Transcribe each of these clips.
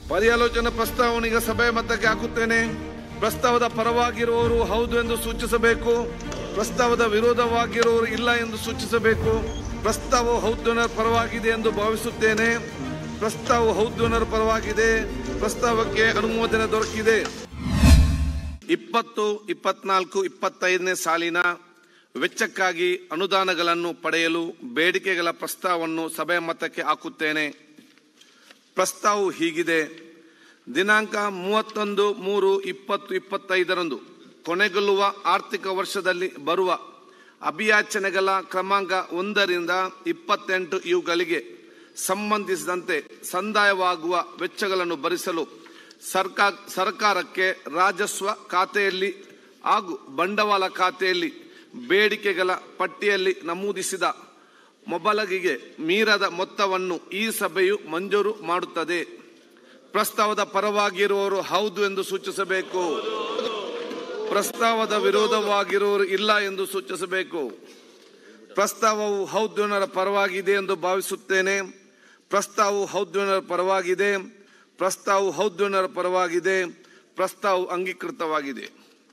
ಪರ್ಯಾಲೋಚನಾ ಪ್ರಸ್ತಾವನೆಗೆ ಸಭೆ ಮತಕ್ಕೆ ಹಾಕುತ್ತೇನೆ. ಪ್ರಸ್ತಾವದ ಪರವಾಗಿರುವವರು ಹೌದು ಎಂದು ಸೂಚಿಸಬೇಕು. ಪ್ರಸ್ತಾವದ ವಿರೋಧವಾಗಿರುವವರು ಇಲ್ಲ ಎಂದು ಸೂಚಿಸಬೇಕು. ಪ್ರಸ್ತಾವವು ಹೌದು ಪರವಾಗಿದೆ ಎಂದು ಭಾವಿಸುತ್ತೇನೆ. ಪ್ರಸ್ತಾವವು ಹೌದು ಪರವಾಗಿದೆ. ಪ್ರಸ್ತಾವಕ್ಕೆ ಅನುಮೋದನೆ ದೊರಕಿದೆ. 2024-25ನೇ ಸಾಲಿನ ವೆಚ್ಚಕ್ಕಾಗಿ ಅನುದಾನಗಳನ್ನು ಪಡೆಯಲು ಬೇಡಿಕೆಗಳ ಪ್ರಸ್ತಾವವನ್ನು ಸಭೆ ಮತಕ್ಕೆ ಹಾಕುತ್ತೇನೆ. ಪ್ರಸ್ತಾವವು ಹೀಗಿದೆ. ದಿನಾಂಕ 31/3/2025 ಕೊನೆಗೊಳ್ಳುವ ಆರ್ಥಿಕ ವರ್ಷದಲ್ಲಿ ಬರುವ ಅಭಿಯಾಚನೆಗಳ ಕ್ರಮಾಂಕ 1ರಿಂದ 28 ಇವುಗಳಿಗೆ ಸಂಬಂಧಿಸಿದಂತೆ ಸಂದಾಯವಾಗುವ ವೆಚ್ಚಗಳನ್ನು ಭರಿಸಲು ಸರ್ಕಾರಕ್ಕೆ ರಾಜಸ್ವ ಖಾತೆಯಲ್ಲಿ ಹಾಗೂ ಬಂಡವಾಳ ಖಾತೆಯಲ್ಲಿ ಬೇಡಿಕೆಗಳ ಪಟ್ಟಿಯಲ್ಲಿ ನಮೂದಿಸಿದ ಮೊಬಲಗಿಗೆ ಮೀರದ ಮೊತ್ತವನ್ನು ಈ ಸಭೆಯು ಮಂಜೂರು ಮಾಡುತ್ತದೆ. ಪ್ರಸ್ತಾವದ ಪರವಾಗಿರುವವರು ಹೌದು ಎಂದು ಸೂಚಿಸಬೇಕು. ಪ್ರಸ್ತಾವದ ವಿರೋಧವಾಗಿರುವವರು ಇಲ್ಲ ಎಂದು ಸೂಚಿಸಬೇಕು. ಪ್ರಸ್ತಾವವು ಹೌದು ಪರವಾಗಿದೆ ಎಂದು ಭಾವಿಸುತ್ತೇನೆ. ಪ್ರಸ್ತಾವವು ಹೌದು ಪರವಾಗಿದೆ. ಪ್ರಸ್ತಾವವು ಹೌದು ಪರವಾಗಿದೆ. ಪ್ರಸ್ತಾವವು ಅಂಗೀಕೃತವಾಗಿದೆ.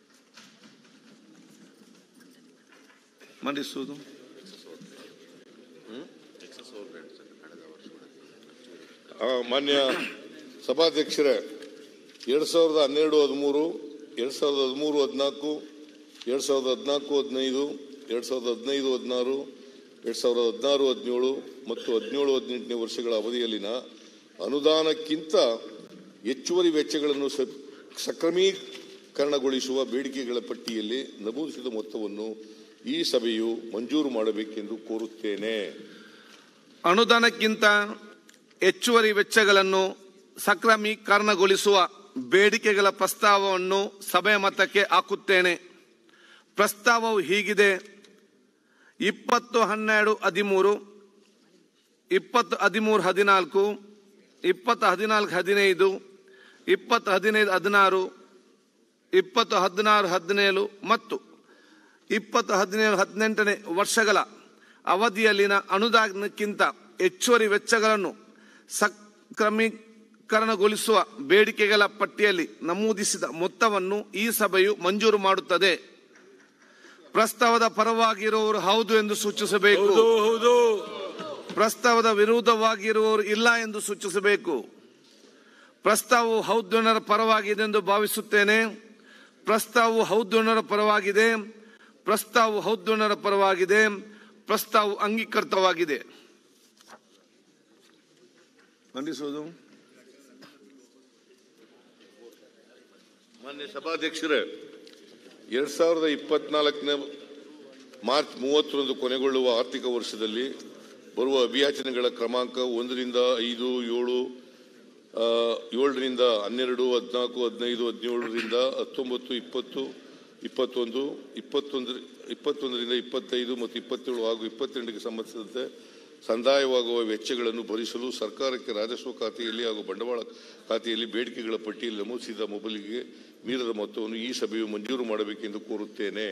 ಮಂಡಿಸುವುದು ಮಾನ್ಯ ಸಭಾಧ್ಯಕ್ಷರೇ, 2012-13, 2013-14, 2014-15, 2015-16, 2016-17 ಮತ್ತು 17-18ನೇ ವರ್ಷಗಳ ಅವಧಿಯಲ್ಲಿನ ಅನುದಾನಕ್ಕಿಂತ ಹೆಚ್ಚುವರಿ ವೆಚ್ಚಗಳನ್ನು ಸಕ್ರಮೀಕರಣಗೊಳಿಸುವ ಬೇಡಿಕೆಗಳ ಪಟ್ಟಿಯಲ್ಲಿ ನಮೂದಿಸಿದ ಮೊತ್ತವನ್ನು ಈ ಸಭೆಯು ಮಂಜೂರು ಮಾಡಬೇಕೆಂದು ಕೋರುತ್ತೇನೆ. ಅನುದಾನಕ್ಕಿಂತ ಹೆಚ್ಚುವರಿ ವೆಚ್ಚಗಳನ್ನು ಸಕ್ರಮೀಕರಣಗೊಳಿಸುವ ಬೇಡಿಕೆಗಳ ಪ್ರಸ್ತಾವವನ್ನು ಸಭೆ ಮತಕ್ಕೆ ಹಾಕುತ್ತೇನೆ. ಪ್ರಸ್ತಾವವು ಹೀಗಿದೆ. 2012-13, 2013-14, 2014-15, 2015-16, 2016-17 ಮತ್ತು 2017-18ನೇ ವರ್ಷಗಳ ಅವಧಿಯಲ್ಲಿನ ಅನುದಾನಕ್ಕಿಂತ ಹೆಚ್ಚುವರಿ ವೆಚ್ಚಗಳನ್ನು ಸಕ್ರಮೀಕರಣಗೊಳಿಸುವ ಬೇಡಿಕೆಗಳ ಪಟ್ಟಿಯಲ್ಲಿ ನಮೂದಿಸಿದ ಮೊತ್ತವನ್ನು ಈ ಸಭೆಯು ಮಂಜೂರು ಮಾಡುತ್ತದೆ. ಪ್ರಸ್ತಾವದ ಪರವಾಗಿರುವವರು ಹೌದು ಎಂದು ಸೂಚಿಸಬೇಕು. ಪ್ರಸ್ತಾವದ ವಿರೋಧವಾಗಿರುವವರು ಇಲ್ಲ ಎಂದು ಸೂಚಿಸಬೇಕು. ಪ್ರಸ್ತಾವವು ಹೌದು ಪರವಾಗಿದೆ ಎಂದು ಭಾವಿಸುತ್ತೇನೆ. ಪ್ರಸ್ತಾವವು ಹೌದು ಪರವಾಗಿದೆ. ಪ್ರಸ್ತಾವವು ಹೌದು ಪರವಾಗಿದೆ. ಪ್ರಸ್ತಾವವು ಅಂಗೀಕೃತವಾಗಿದೆ. ಮಂಡಿಸುವುದು ಮಾನ್ಯ ಸಭಾಧ್ಯಕ್ಷರೇ, 2024ನೇ ಮಾರ್ಚ್ 30ರಂದು ಕೊನೆಗೊಳ್ಳುವ ಆರ್ಥಿಕ ವರ್ಷದಲ್ಲಿ ಬರುವ ಅಭಿಯಾಚನೆಗಳ ಕ್ರಮಾಂಕ 1ರಿಂದ 5, 7ರಿಂದ 12, 14, 15, 17ರಿಂದ 19, 20, 21, 21ರಿಂದ 25 ಮತ್ತು 27 ಹಾಗೂ 28ಕ್ಕೆ ಸಂಬಂಧಿಸಿದಂತೆ ಸಂದಾಯವಾಗುವ ವೆಚ್ಚಗಳನ್ನು ಭರಿಸಲು ಸರ್ಕಾರಕ್ಕೆ ರಾಜಸ್ವ ಖಾತೆಯಲ್ಲಿ ಹಾಗೂ ಬಂಡವಾಳ ಖಾತೆಯಲ್ಲಿ ಬೇಡಿಕೆಗಳ ಪಟ್ಟಿಯಲ್ಲಿ ನಮೂದಿಸಿದ ಮೊಬಲಿಗೆ ಮೀರದ ಮೊತ್ತವನ್ನು ಈ ಸಭೆಯು ಮಂಜೂರು ಮಾಡಬೇಕೆಂದು ಕೋರುತ್ತೇನೆ.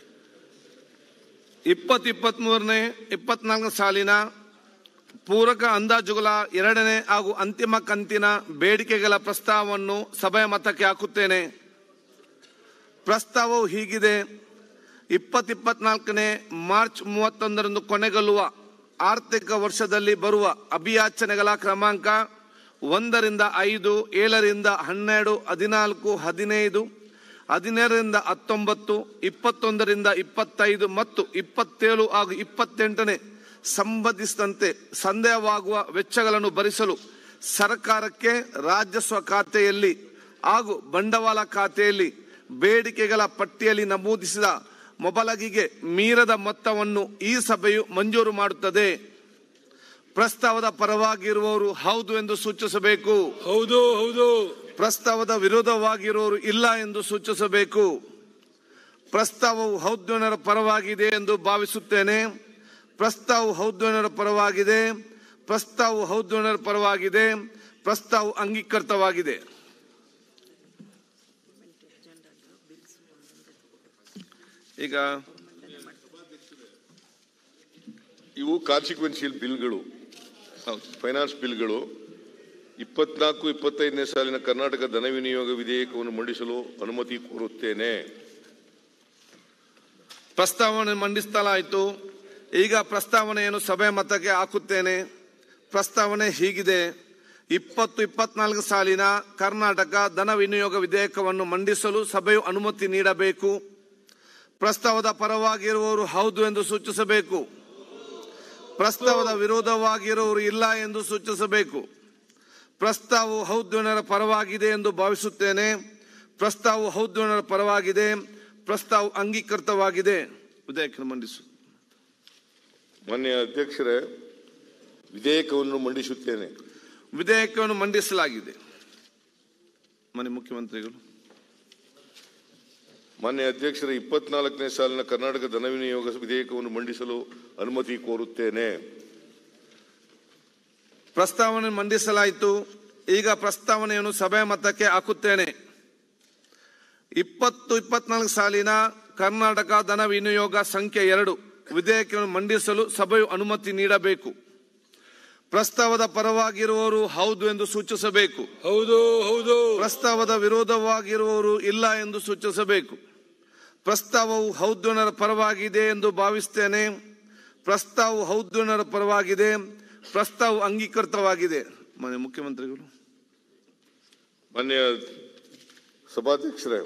2023-24 ಸಾಲಿನ ಪೂರಕ ಅಂದಾಜುಗಳ 2ನೇ ಹಾಗೂ ಅಂತಿಮ ಕಂತಿನ ಬೇಡಿಕೆಗಳ ಪ್ರಸ್ತಾವವನ್ನು ಸಭೆಯ ಮತಕ್ಕೆ ಹಾಕುತ್ತೇನೆ. ಪ್ರಸ್ತಾವವು ಹೀಗಿದೆ. 2024ನೇ ಮಾರ್ಚ್ 31ರಂದು ಕೊನೆಗೊಳ್ಳುವ ಆರ್ಥಿಕ ವರ್ಷದಲ್ಲಿ ಬರುವ ಅಭಿಯಾಚನೆಗಳ ಕ್ರಮಾಂಕ 1ರಿಂದ 5, 7ರಿಂದ 12, 14, 15, 17ರಿಂದ 19, 21ರಿಂದ 25 ಮತ್ತು 27 ಹಾಗೂ 28ನೇ ಸಂಬಂಧಿಸಿದಂತೆ ಸಂದೇಹವಾಗುವ ವೆಚ್ಚಗಳನ್ನು ಭರಿಸಲು ಸರ್ಕಾರಕ್ಕೆ ರಾಜಸ್ವ ಖಾತೆಯಲ್ಲಿ ಹಾಗೂ ಬಂಡವಾಳ ಖಾತೆಯಲ್ಲಿ ಬೇಡಿಕೆಗಳ ಪಟ್ಟಿಯಲ್ಲಿ ನಮೂದಿಸಿದ ಮೊಬಲಗಿಗೆ ಮೀರದ ಮೊತ್ತವನ್ನು ಈ ಸಭೆಯು ಮಂಜೂರು ಮಾಡುತ್ತದೆ. ಪ್ರಸ್ತಾವದ ಪರವಾಗಿರುವವರು ಹೌದು ಎಂದು ಸೂಚಿಸಬೇಕು. ಪ್ರಸ್ತಾವದ ವಿರೋಧವಾಗಿರುವವರು ಇಲ್ಲ ಎಂದು ಸೂಚಿಸಬೇಕು. ಪ್ರಸ್ತಾವವು ಹೌದು ಪರವಾಗಿದೆ ಎಂದು ಭಾವಿಸುತ್ತೇನೆ. ಪ್ರಸ್ತಾವವು ಹೌದು ಪರವಾಗಿದೆ. ಪ್ರಸ್ತಾವವು ಹೌದು ಪರವಾಗಿದೆ. ಪ್ರಸ್ತಾವವು ಅಂಗೀಕೃತವಾಗಿದೆ. ಈಗ ಇವು ಕಾನ್ಸಿಕ್ವೆನ್ಷಿಯಲ್ ಬಿಲ್ಗಳು, ಫೈನಾನ್ಸ್ ಬಿಲ್ಗಳು. 24-25ನೇ ಸಾಲಿನ ಕರ್ನಾಟಕ ಧನ ವಿನಿಯೋಗ ವಿಧೇಯಕವನ್ನು ಮಂಡಿಸಲು ಅನುಮತಿ ಕೋರುತ್ತೇನೆ. ಪ್ರಸ್ತಾವನೆ ಮಂಡಿಸಲಾಯಿತು. ಈಗ ಪ್ರಸ್ತಾವನೆಯನ್ನು ಸಭೆ ಮತಕ್ಕೆ ಹಾಕುತ್ತೇನೆ. ಪ್ರಸ್ತಾವನೆ ಹೀಗಿದೆ: 2024 ಸಾಲಿನ ಕರ್ನಾಟಕ ಧನ ವಿನಿಯೋಗ ವಿಧೇಯಕವನ್ನು ಮಂಡಿಸಲು ಸಭೆಯು ಅನುಮತಿ ನೀಡಬೇಕು. ಪ್ರಸ್ತಾವದ ಪರವಾಗಿರುವವರು ಹೌದು ಎಂದು ಸೂಚಿಸಬೇಕು. ಪ್ರಸ್ತಾವದ ವಿರೋಧವಾಗಿರುವವರು ಇಲ್ಲ ಎಂದು ಸೂಚಿಸಬೇಕು. ಪ್ರಸ್ತಾವವು ಹೌದ್ವನರ ಪರವಾಗಿದೆ ಎಂದು ಭಾವಿಸುತ್ತೇನೆ. ಪ್ರಸ್ತಾವವು ಹೌದ್ವನರ ಪರವಾಗಿದೆ. ಪ್ರಸ್ತಾವ ಅಂಗೀಕೃತವಾಗಿದೆ. ವಿಧೇಯಕ ಮಂಡಿಸು. ಮಾನ್ಯ ಅಧ್ಯಕ್ಷರೇ, ವಿಧೇಯಕವನ್ನು ಮಂಡಿಸುತ್ತೇನೆ. ವಿಧೇಯಕವನ್ನು ಮಂಡಿಸಲಾಗಿದೆ. ಮಾನ್ಯ ಮುಖ್ಯಮಂತ್ರಿಗಳು. ಮಾನ್ಯ ಅಧ್ಯಕ್ಷರೇ, 24ನೇ ಸಾಲಿನ ಕರ್ನಾಟಕ ಧನ ವಿನಿಯೋಗ ವಿಧೇಯಕವನ್ನು ಮಂಡಿಸಲು ಅನುಮತಿ ಕೋರುತ್ತೇನೆ. ಪ್ರಸ್ತಾವನೆ ಮಂಡಿಸಲಾಯಿತು. ಈಗ ಪ್ರಸ್ತಾವನೆಯನ್ನು ಸಭೆ ಮತಕ್ಕೆ ಹಾಕುತ್ತೇನೆ. 2024 ಸಾಲಿನ ಕರ್ನಾಟಕ ಧನ ವಿನಿಯೋಗ ಸಂಖ್ಯೆ 2 ವಿಧೇಯಕವನ್ನು ಮಂಡಿಸಲು ಸಭೆಯು ಅನುಮತಿ ನೀಡಬೇಕು. ಪ್ರಸ್ತಾವದ ಪರವಾಗಿರುವವರು ಹೌದು ಎಂದು ಸೂಚಿಸಬೇಕು. ಹೌದು ಹೌದು. ಪ್ರಸ್ತಾವದ ವಿರೋಧವಾಗಿರುವವರು ಇಲ್ಲ ಎಂದು ಸೂಚಿಸಬೇಕು. ಪ್ರಸ್ತಾವವು ಹೌದ್ವನರ ಪರವಾಗಿದೆ ಎಂದು ಭಾವಿಸುತ್ತೇನೆ. ಪ್ರಸ್ತಾವವು ಹೌದ್ವನರ ಪರವಾಗಿದೆ. ಪ್ರಸ್ತಾವ ಅಂಗೀಕೃತವಾಗಿದೆ. ಮಾನ್ಯ ಮುಖ್ಯಮಂತ್ರಿಗಳು. ಮಾನ್ಯ ಸಭಾಧ್ಯಕ್ಷರೇ,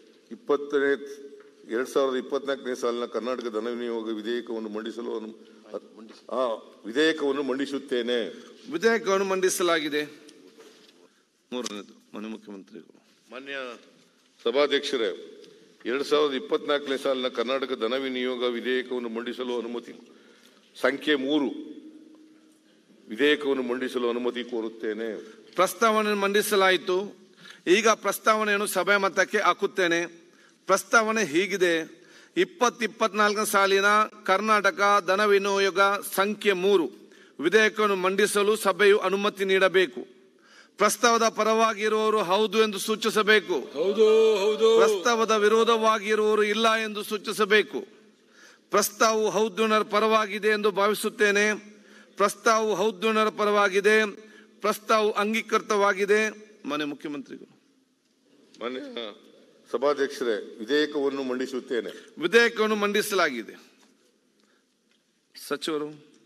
2024ನೇ ಸಾಲಿನ ಕರ್ನಾಟಕ ಧನ ವಿನಿಯೋಗ ವಿಧೇಯಕವನ್ನು ಮಂಡಿಸಲು ವಿಧೇಯಕವನ್ನು ಮಂಡಿಸುತ್ತೇನೆ. ವಿಧೇಯಕವನ್ನು ಮಂಡಿಸಲಾಗಿದೆ. ಮೂರನೇದು ಮಾನ್ಯ ಮುಖ್ಯಮಂತ್ರಿಗಳು. ಮಾನ್ಯ ಸಭಾಧ್ಯಕ್ಷರೇ, 2024ನೇ ಸಾಲಿನ ಕರ್ನಾಟಕ ಧನ ವಿನಿಯೋಗ ವಿಧೇಯಕವನ್ನು ಮಂಡಿಸಲು ಅನುಮತಿ ಸಂಖ್ಯೆ 3 ವಿಧೇಯಕವನ್ನು ಮಂಡಿಸಲು ಅನುಮತಿ ಕೋರುತ್ತೇನೆ. ಪ್ರಸ್ತಾವನೆ ಮಂಡಿಸಲಾಯಿತು. ಈಗ ಪ್ರಸ್ತಾವನೆಯನ್ನು ಸಭೆ ಮತಕ್ಕೆ ಹಾಕುತ್ತೇನೆ. ಪ್ರಸ್ತಾವನೆ ಹೀಗಿದೆ: 2024 ಸಾಲಿನ ಕರ್ನಾಟಕ ಧನ ವಿನಿಯೋಗ ಸಂಖ್ಯೆ 3 ವಿಧೇಯಕವನ್ನು ಮಂಡಿಸಲು ಸಭೆಯು ಅನುಮತಿ ನೀಡಬೇಕು. ಪ್ರಸ್ತಾವದ ಪರವಾಗಿರುವವರು ಹೌದು ಎಂದು ಸೂಚಿಸಬೇಕು. ಹೌದು ಹೌದು. ಪ್ರಸ್ತಾವದ ವಿರೋಧವಾಗಿರುವವರು ಇಲ್ಲ ಎಂದು ಸೂಚಿಸಬೇಕು. ಪ್ರಸ್ತಾವವು ಹೌದ್ವನರ ಪರವಾಗಿದೆ ಎಂದು ಭಾವಿಸುತ್ತೇನೆ. ಪ್ರಸ್ತಾವವು ಹೌದ್ವನರ ಪರವಾಗಿದೆ. ಪ್ರಸ್ತಾವವು ಅಂಗೀಕೃತವಾಗಿದೆ. ಮಾನ್ಯ ಮುಖ್ಯಮಂತ್ರಿಗಳು. ಮಾನ್ಯ ಸಭಾಧ್ಯಕ್ಷರೇ, ವಿಧೇಯಕವನ್ನು ಮಂಡಿಸುತ್ತೇನೆ. ವಿಧೇಯಕವನ್ನು ಮಂಡಿಸಲಾಗಿದೆ. ಸಚಿವರು.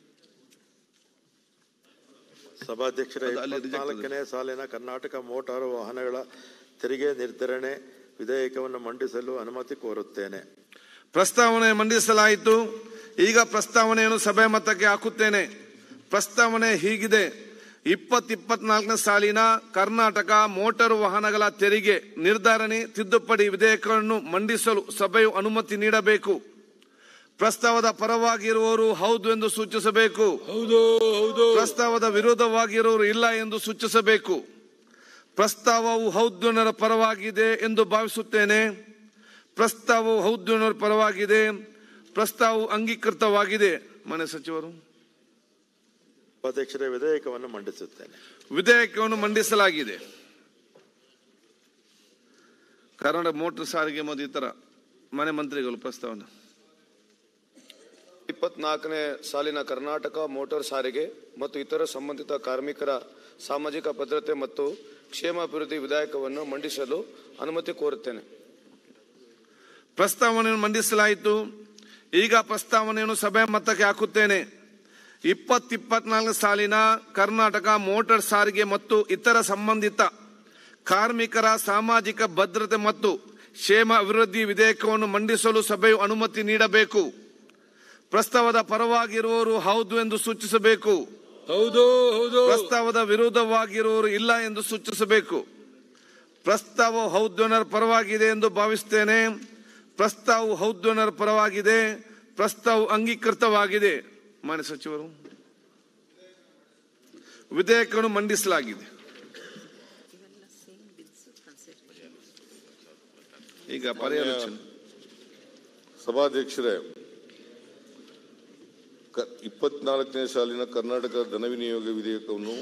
ಸಭಾಧ್ಯಕ್ಷರೇ, 24ನೇ ಸಾಲಿನ ಕರ್ನಾಟಕ ಮೋಟಾರು ವಾಹನಗಳ ತೆರಿಗೆ ನಿರ್ಧರಣೆ ವಿಧೇಯಕವನ್ನು ಮಂಡಿಸಲು ಅನುಮತಿ ಕೋರುತ್ತೇನೆ. ಪ್ರಸ್ತಾವನೆ ಮಂಡಿಸಲಾಯಿತು. ಈಗ ಪ್ರಸ್ತಾವನೆಯನ್ನು ಸಭೆ ಮತಕ್ಕೆ ಹಾಕುತ್ತೇನೆ. ಪ್ರಸ್ತಾವನೆ ಹೀಗಿದೆ: 2024 ಸಾಲಿನ ಕರ್ನಾಟಕ ಮೋಟಾರು ವಾಹನಗಳ ತೆರಿಗೆ ನಿರ್ಧರಣೆ ತಿದ್ದುಪಡಿ ವಿಧೇಯಕವನ್ನು ಮಂಡಿಸಲು ಸಭೆಯು ಅನುಮತಿ ನೀಡಬೇಕು. ಪ್ರಸ್ತಾವದ ಪರವಾಗಿರುವವರು ಹೌದು ಎಂದು ಸೂಚಿಸಬೇಕು. ಹೌದು ಹೌದು. ಪ್ರಸ್ತಾವದ ವಿರೋಧವಾಗಿರುವವರು ಇಲ್ಲ ಎಂದು ಸೂಚಿಸಬೇಕು. ಪ್ರಸ್ತಾವವು ಹೌದ್ವನರ ಪರವಾಗಿದೆ ಎಂದು ಭಾವಿಸುತ್ತೇನೆ. ಪ್ರಸ್ತಾವವು ಹೌದ್ವನರ ಪರವಾಗಿದೆ. ಪ್ರಸ್ತಾವವು ಅಂಗೀಕೃತವಾಗಿದೆ. ಮಾನ್ಯ ಸಚಿವರು. ಅಧ್ಯಕ್ಷರೇ, ವಿಧೇಯಕವನ್ನು ಮಂಡಿಸುತ್ತೇನೆ. ವಿಧೇಯಕವನ್ನು ಮಂಡಿಸಲಾಗಿದೆ. ಕರ್ನಾಟಕ ಮೋಟಾರ್ ಸಾರಿಗೆ ಮತ್ತು ಇತರ ಮಾನ್ಯ ಮಂತ್ರಿಗಳು. ಪ್ರಸ್ತಾವನೆ. 24ನೇ ಸಾಲಿನ ಕರ್ನಾಟಕ ಮೋಟಾರ್ ಸಾರಿಗೆ ಮತ್ತು ಇತರ ಸಂಬಂಧಿತ ಕಾರ್ಮಿಕರ ಸಾಮಾಜಿಕ ಭದ್ರತೆ ಮತ್ತು ಕ್ಷೇಮಾಭಿವೃದ್ಧಿ ವಿಧೇಯಕವನ್ನು ಮಂಡಿಸಲು ಅನುಮತಿ ಕೋರುತ್ತೇನೆ. ಪ್ರಸ್ತಾವನೆಯನ್ನು ಮಂಡಿಸಲಾಯಿತು. ಈಗ ಪ್ರಸ್ತಾವನೆಯನ್ನು ಸಭೆ ಮತಕ್ಕೆ ಹಾಕುತ್ತೇನೆ. 2024 ಸಾಲಿನ ಕರ್ನಾಟಕ ಮೋಟಾರ್ ಸಾರಿಗೆ ಮತ್ತು ಇತರ ಸಂಬಂಧಿತ ಕಾರ್ಮಿಕರ ಸಾಮಾಜಿಕ ಭದ್ರತೆ ಮತ್ತು ಕ್ಷೇಮ ಅಭಿವೃದ್ಧಿ ವಿಧೇಯಕವನ್ನು ಮಂಡಿಸಲು ಸಭೆಯು ಅನುಮತಿ ನೀಡಬೇಕು. ಪ್ರಸ್ತಾವದ ಪರವಾಗಿರುವವರು ಹೌದು ಎಂದು ಸೂಚಿಸಬೇಕು. ಹೌದು ಹೌದು. ಪ್ರಸ್ತಾವದ ವಿರೋಧವಾಗಿರುವವರು ಇಲ್ಲ ಎಂದು ಸೂಚಿಸಬೇಕು. ಪ್ರಸ್ತಾವವು ಹೌದ್ವನರ ಪರವಾಗಿದೆ ಎಂದು ಭಾವಿಸುತ್ತೇನೆ. ಪ್ರಸ್ತಾವವು ಹೌದ್ವನರ ಪರವಾಗಿದೆ. ಪ್ರಸ್ತಾವವು ಅಂಗೀಕೃತವಾಗಿದೆ. ಮಾನ್ಯ ಸಚಿವರು. ವಿಧೇಯಕವನ್ನು ಮಂಡಿಸಲಾಗಿದೆ. ಈಗ ಪರ್ಯಾಲೋಚನೆ. ಸಭಾಧ್ಯಕ್ಷರೇ, 24ನೇ ಸಾಲಿನ ಕರ್ನಾಟಕ ಧನ ವಿನಿಯೋಗ ವಿಧೇಯಕವನ್ನು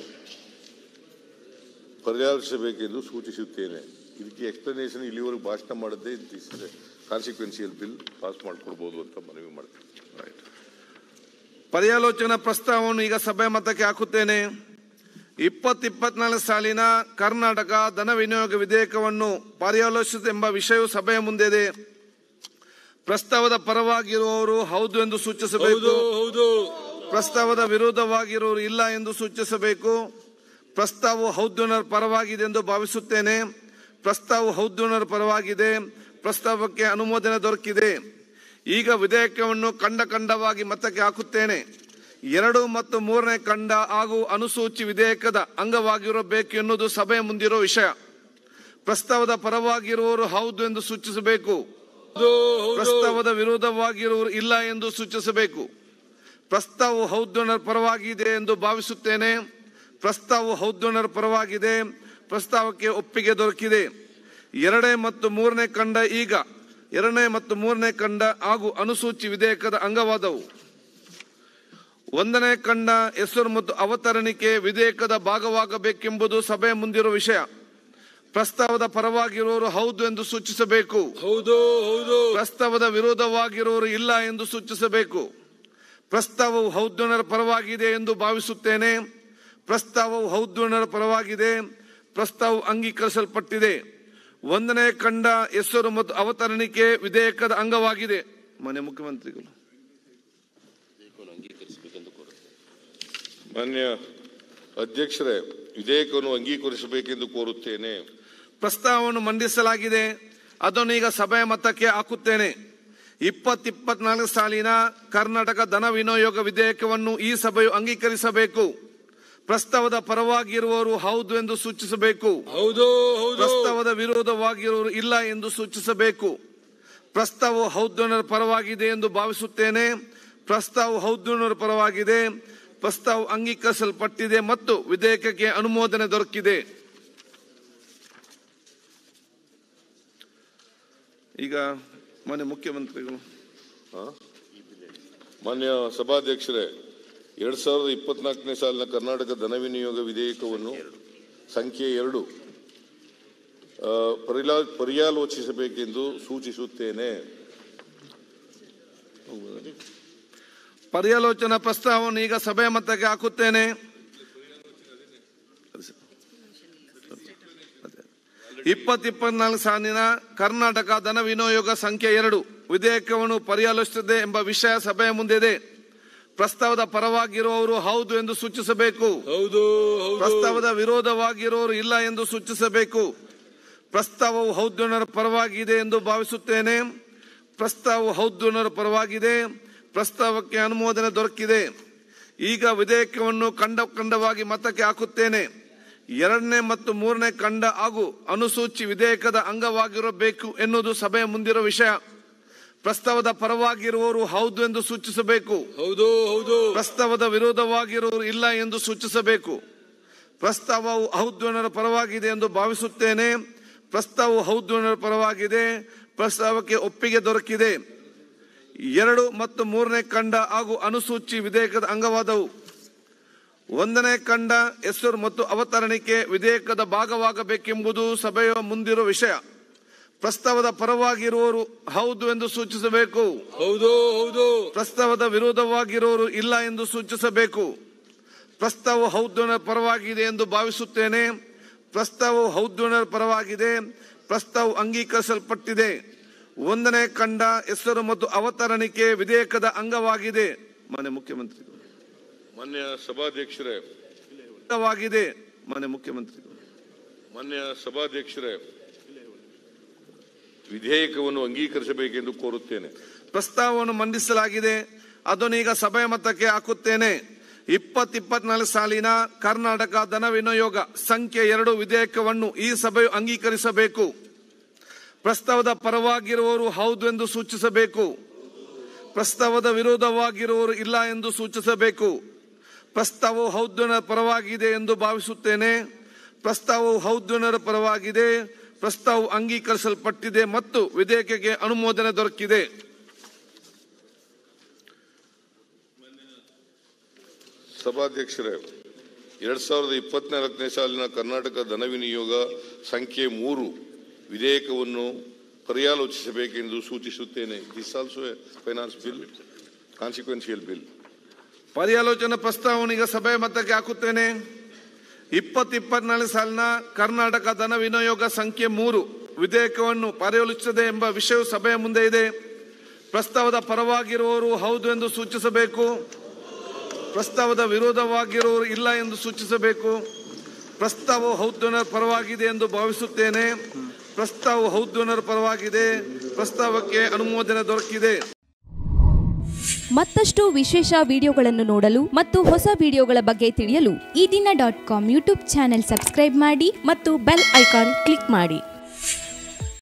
ಪರ್ಯಾಲೋಚಿಸಬೇಕೆಂದು ಸೂಚಿಸುತ್ತೇನೆ. ಇದಕ್ಕೆ ಎಕ್ಸ್ಪ್ಲನೇಷನ್ ಇಲ್ಲಿವರೆಗೂ ಭಾಷಣ ಮಾಡದೇ ಕಾನ್ಸಿಕ್ವೆನ್ಸಿಯಲ್ ಬಿಲ್ ಪಾಸ್ ಮಾಡಿಕೊಡ್ಬೋದು ಅಂತ ಮನವಿ ಮಾಡ್ತೀನಿ. ಪರ್ಯಾಲೋಚನಾ ಪ್ರಸ್ತಾವವನ್ನು ಈಗ ಸಭೆ ಮತಕ್ಕೆ ಹಾಕುತ್ತೇನೆ. 2024 ಸಾಲಿನ ಕರ್ನಾಟಕ ಧನ ವಿನಿಯೋಗ ವಿಧೇಯಕವನ್ನು ಪರ್ಯಾಲೋಚಿಸೆಂಬ ವಿಷಯವು ಸಭೆಯ ಮುಂದೆ ಇದೆ. ಪ್ರಸ್ತಾವದ ಪರವಾಗಿರುವವರು ಹೌದು ಎಂದು ಸೂಚಿಸಬೇಕು. ಪ್ರಸ್ತಾವದ ವಿರೋಧವಾಗಿರುವವರು ಇಲ್ಲ ಎಂದು ಸೂಚಿಸಬೇಕು. ಪ್ರಸ್ತಾವವು ಹೌದು ಪರವಾಗಿದೆ ಎಂದು ಭಾವಿಸುತ್ತೇನೆ. ಪ್ರಸ್ತಾವವು ಹೌದು ಪರವಾಗಿದೆ. ಪ್ರಸ್ತಾವಕ್ಕೆ ಅನುಮೋದನೆ ದೊರಕಿದೆ. ಈಗ ವಿಧೇಯಕವನ್ನು ಖಂಡವಾಗಿ ಮತಕ್ಕೆ ಹಾಕುತ್ತೇನೆ. 2 ಮತ್ತು 3ನೇ ಖಂಡ ಹಾಗೂ ಅನುಸೂಚಿ ವಿಧೇಯಕದ ಅಂಗವಾಗಿರಬೇಕು ಎನ್ನುವುದು ಸಭೆಯ ಮುಂದಿರುವ ವಿಷಯ. ಪ್ರಸ್ತಾವದ ಪರವಾಗಿರುವವರು ಹೌದು ಎಂದು ಸೂಚಿಸಬೇಕು. ಪ್ರಸ್ತಾವದ ವಿರೋಧವಾಗಿರುವವರು ಇಲ್ಲ ಎಂದು ಸೂಚಿಸಬೇಕು. ಪ್ರಸ್ತಾವವು ಹೌದು ಪರವಾಗಿದೆ ಎಂದು ಭಾವಿಸುತ್ತೇನೆ. ಪ್ರಸ್ತಾವವು ಹೌದು ಪರವಾಗಿದೆ. ಪ್ರಸ್ತಾವಕ್ಕೆ ಒಪ್ಪಿಗೆ ದೊರಕಿದೆ. 2 ಮತ್ತು 3ನೇ ಖಂಡ ಈಗ 2ನೇ ಮತ್ತು 3ನೇ ಖಂಡ ಹಾಗೂ ಅನುಸೂಚಿ ವಿಧೇಯಕದ ಅಂಗವಾದವು. 1ನೇ ಖಂಡ ಹೆಸರು ಮತ್ತು ಅವತರಣಿಕೆ ವಿಧೇಯಕದ ಭಾಗವಾಗಬೇಕೆಂಬುದು ಸಭೆಯ ಮುಂದಿರುವ ವಿಷಯ. ಪ್ರಸ್ತಾವದ ಪರವಾಗಿರುವವರು ಹೌದು ಎಂದು ಸೂಚಿಸಬೇಕು. ಪ್ರಸ್ತಾವದ ವಿರೋಧವಾಗಿರುವವರು ಇಲ್ಲ ಎಂದು ಸೂಚಿಸಬೇಕು. ಪ್ರಸ್ತಾವವು ಹೌದು ಪರವಾಗಿದೆ ಎಂದು ಭಾವಿಸುತ್ತೇನೆ. ಪ್ರಸ್ತಾವವು ಹೌದು ಪರವಾಗಿದೆ. ಪ್ರಸ್ತಾವವು ಅಂಗೀಕರಿಸಲ್ಪಟ್ಟಿದೆ. 1ನೇ ಖಂಡ ಹೆಸರು ಮತ್ತು ಅವತರಣಿಕೆ ವಿಧೇಯಕದ ಅಂಗವಾಗಿದೆ. ಮಾನ್ಯ ಮುಖ್ಯಮಂತ್ರಿಗಳು, ಮಾನ್ಯ ಅಧ್ಯಕ್ಷರೇ, ವಿಧೇಯಕವನ್ನು ಅಂಗೀಕರಿಸಬೇಕೆಂದು ಕೋರುತ್ತೇನೆ. ಪ್ರಸ್ತಾವವನ್ನು ಮಂಡಿಸಲಾಗಿದೆ. ಅದನ್ನು ಈಗ ಸಭೆಯ ಮತಕ್ಕೆ ಹಾಕುತ್ತೇನೆ. 2024 ಸಾಲಿನ ಕರ್ನಾಟಕ ಧನ ವಿನಿಯೋಗ ವಿಧೇಯಕವನ್ನು ಈ ಸಭೆಯು ಅಂಗೀಕರಿಸಬೇಕು. ಪ್ರಸ್ತಾವದ ಪರವಾಗಿರುವವರು ಹೌದು ಎಂದು ಸೂಚಿಸಬೇಕು. ಪ್ರಸ್ತಾವದ ವಿರೋಧವಾಗಿರುವವರು ಇಲ್ಲ ಎಂದು ಸೂಚಿಸಬೇಕು. ಪ್ರಸ್ತಾವವು ಹೌದು ಪರವಾಗಿದೆ ಎಂದು ಭಾವಿಸುತ್ತೇನೆ. ಪ್ರಸ್ತಾವವು ಹೌದು ಪರವಾಗಿದೆ. ಪ್ರಸ್ತಾವ ಅಂಗೀಕರಿಸಲ್ಪಟ್ಟಿದೆ ಮತ್ತು ವಿಧೇಯಕಕ್ಕೆ ಅನುಮೋದನೆ ದೊರಕಿದೆ. ಈಗ ಮಾನ್ಯ ಮುಖ್ಯಮಂತ್ರಿಗಳು, ಮಾನ್ಯ ಸಭಾಧ್ಯಕ್ಷರೇ, 2024ನೇ ಸಾಲಿನ ಕರ್ನಾಟಕ ಧನ ವಿನಿಯೋಗ ವಿಧೇಯಕವನ್ನು ಸಂಖ್ಯೆ 2 ಪರ್ಯಾಲೋಚಿಸಬೇಕೆಂದು ಸೂಚಿಸುತ್ತೇನೆ. ಪರ್ಯಾಲೋಚನಾ ಪ್ರಸ್ತಾವವನ್ನು ಈಗ ಸಭೆಯ ಮತಕ್ಕೆ ಹಾಕುತ್ತೇನೆ. 2024 ಸಾಲಿನ ಕರ್ನಾಟಕ ಧನ ವಿನಿಯೋಗ ಸಂಖ್ಯೆ 2 ವಿಧೇಯಕವನ್ನು ಪರ್ಯಾಲೋಚಿಸಿದೆ ಎಂಬ ವಿಷಯ ಸಭೆಯ ಮುಂದಿದೆ. ಪ್ರಸ್ತಾವದ ಪರವಾಗಿರುವವರು ಹೌದು ಎಂದು ಸೂಚಿಸಬೇಕು. ಪ್ರಸ್ತಾವದ ವಿರೋಧವಾಗಿರುವವರು ಇಲ್ಲ ಎಂದು ಸೂಚಿಸಬೇಕು. ಪ್ರಸ್ತಾವವು ಹೌದು ಪರವಾಗಿದೆ ಎಂದು ಭಾವಿಸುತ್ತೇನೆ. ಪ್ರಸ್ತಾವವು ಹೌದು ಪರವಾಗಿದೆ. ಪ್ರಸ್ತಾವಕ್ಕೆ ಅನುಮೋದನೆ ದೊರಕಿದೆ. ಈಗ ವಿಧೇಯಕವನ್ನು ಖಂಡವಾಗಿ ಮತಕ್ಕೆ ಹಾಕುತ್ತೇನೆ. 2ನೇ ಮತ್ತು 3ನೇ ಖಂಡ ಹಾಗೂ ಅನುಸೂಚಿ ವಿಧೇಯಕದ ಅಂಗವಾಗಿರಬೇಕು ಎನ್ನುವುದು ಸಭೆಯ ಮುಂದಿರುವ ವಿಷಯ. ಪ್ರಸ್ತಾವದ ಪರವಾಗಿರುವವರು ಹೌದು ಎಂದು ಸೂಚಿಸಬೇಕು. ಪ್ರಸ್ತಾವದ ವಿರೋಧವಾಗಿರುವವರು ಇಲ್ಲ ಎಂದು ಸೂಚಿಸಬೇಕು. ಪ್ರಸ್ತಾವವು ಹೌದು ಪರವಾಗಿದೆ ಎಂದು ಭಾವಿಸುತ್ತೇನೆ. ಪ್ರಸ್ತಾವವು ಹೌದು ಪರವಾಗಿದೆ. ಪ್ರಸ್ತಾವಕ್ಕೆ ಒಪ್ಪಿಗೆ ದೊರಕಿದೆ. 2 ಮತ್ತು 3ನೇ ಖಂಡ ಹಾಗೂ ಅನುಸೂಚಿ ವಿಧೇಯಕದ ಅಂಗವಾದವು. 1ನೇ ಖಂಡ ಹೆಸರು ಮತ್ತು ಅವತರಣಿಕೆ ವಿಧೇಯಕದ ಭಾಗವಾಗಬೇಕೆಂಬುದು ಸಭೆಯ ಮುಂದಿರುವ ವಿಷಯ. ಪ್ರಸ್ತಾವದ ಪರವಾಗಿರುವವರು ಹೌದು ಎಂದು ಸೂಚಿಸಬೇಕು. ಪ್ರಸ್ತಾವದ ವಿರೋಧವಾಗಿರುವವರು ಇಲ್ಲ ಎಂದು ಸೂಚಿಸಬೇಕು. ಪ್ರಸ್ತಾವ ಹೌದು ಪರವಾಗಿದೆ ಎಂದು ಭಾವಿಸುತ್ತೇನೆ. ಪ್ರಸ್ತಾವವು ಹೌದು ಪರವಾಗಿದೆ. ಪ್ರಸ್ತಾವ ಅಂಗೀಕರಿಸಲ್ಪಟ್ಟಿದೆ. 1ನೇ ಖಂಡ ಹೆಸರು ಮತ್ತು ಅವತರಣಿಕೆ ವಿಧೇಯಕದ ಅಂಗವಾಗಿದೆ. ಮಾನ್ಯ ಮುಖ್ಯಮಂತ್ರಿಗಳು, ಮಾನ್ಯ ಸಭಾಧ್ಯಕ್ಷರೇ, ಮಾನ್ಯ ಮುಖ್ಯಮಂತ್ರಿಗಳು, ಮಾನ್ಯ ಸಭಾಧ್ಯಕ್ಷರೇ, ವಿಧೇಯಕವನ್ನು ಅಂಗೀಕರಿಸಬೇಕೆಂದು ಕೋರುತ್ತೇನೆ. ಪ್ರಸ್ತಾವವನ್ನು ಮಂಡಿಸಲಾಗಿದೆ. ಅದನ್ನು ಈಗ ಸಭೆಯ ಮತಕ್ಕೆ ಹಾಕುತ್ತೇನೆ. 2024 ಸಾಲಿನ ಕರ್ನಾಟಕ ಧನ ವಿನಿಯೋಗ ಸಂಖ್ಯೆ 2 ವಿಧೇಯಕವನ್ನು ಈ ಸಭೆಯು ಅಂಗೀಕರಿಸಬೇಕು. ಪ್ರಸ್ತಾವದ ಪರವಾಗಿರುವವರು ಹೌದು ಎಂದು ಸೂಚಿಸಬೇಕು. ಪ್ರಸ್ತಾವದ ವಿರೋಧವಾಗಿರುವವರು ಇಲ್ಲ ಎಂದು ಸೂಚಿಸಬೇಕು. ಪ್ರಸ್ತಾವವು ಹೌದು ಪರವಾಗಿದೆ ಎಂದು ಭಾವಿಸುತ್ತೇನೆ. ಪ್ರಸ್ತಾವವು ಹೌದು ಪರವಾಗಿದೆ. ಪ್ರಸ್ತಾವವು ಅಂಗೀಕರಿಸಲ್ಪಟ್ಟಿದೆ ಮತ್ತು ವಿಧೇಯಕಕ್ಕೆ ಅನುಮೋದನೆ ದೊರಕಿದೆ. ಸಭಾಧ್ಯಕ್ಷರೇ, 2024ನೇ ಸಾಲಿನ ಕರ್ನಾಟಕ ಧನ ವಿನಿಯೋಗ ಸಂಖ್ಯೆ 3 ವಿಧೇಯಕವನ್ನು ಪರ್ಯಾಲೋಚಿಸಬೇಕೆಂದು ಸೂಚಿಸುತ್ತೇನೆ. This also a finance bill, consequential bill. ಪರ್ಯಾಲೋಚನಾ ಪ್ರಸ್ತಾವವನ್ನು ಈಗ ಸಭೆಯ ಮತಕ್ಕೆ ಹಾಕುತ್ತೇನೆ. 2024 ಸಾಲಿನ ಕರ್ನಾಟಕ ಧನ ವಿನಿಯೋಗ ಸಂಖ್ಯೆ 3 ವಿಧೇಯಕವನ್ನು ಪಾರಿಗೊಳಿಸುತ್ತದೆ ಎಂಬ ವಿಷಯವು ಸಭೆಯ ಮುಂದೆ ಇದೆ. ಪ್ರಸ್ತಾವದ ಪರವಾಗಿರುವವರು ಹೌದು ಎಂದು ಸೂಚಿಸಬೇಕು. ಪ್ರಸ್ತಾವದ ವಿರೋಧವಾಗಿರುವವರು ಇಲ್ಲ ಎಂದು ಸೂಚಿಸಬೇಕು. ಪ್ರಸ್ತಾವವು ಹೌದು ಡೋನರ್ ಪರವಾಗಿದೆ ಎಂದು ಭಾವಿಸುತ್ತೇನೆ. ಪ್ರಸ್ತಾವವು ಹೌದು ಡೋನರ್ ಪರವಾಗಿದೆ. ಪ್ರಸ್ತಾವಕ್ಕೆ ಅನುಮೋದನೆ ದೊರಕಿದೆ. ಮತ್ತಷ್ಟು ವಿಶೇಷ ವಿಡಿಯೋಗಳನ್ನು ನೋಡಲು ಮತ್ತು ಹೊಸ ವಿಡಿಯೋಗಳ ಬಗ್ಗೆ ತಿಳಿಯಲು ಈ ದಿನ .com ಯೂಟ್ಯೂಬ್ ಚಾನೆಲ್ ಸಬ್ಸ್ಕ್ರೈಬ್ ಮಾಡಿ ಮತ್ತು ಬೆಲ್ ಐಕಾನ್ ಕ್ಲಿಕ್ ಮಾಡಿ.